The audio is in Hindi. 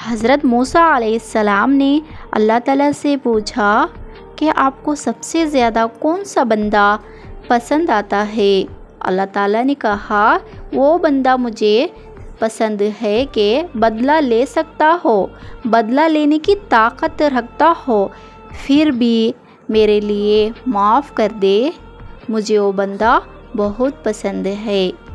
हज़रत मूसा अलैहिस्सलाम ने अल्लाह ताला से पूछा कि आपको सबसे ज़्यादा कौन सा बंदा पसंद आता है। अल्लाह ताला ने कहा वो बंदा मुझे पसंद है कि बदला ले सकता हो, बदला लेने की ताकत रखता हो, फिर भी मेरे लिए माफ़ कर दे, मुझे वो बंदा बहुत पसंद है।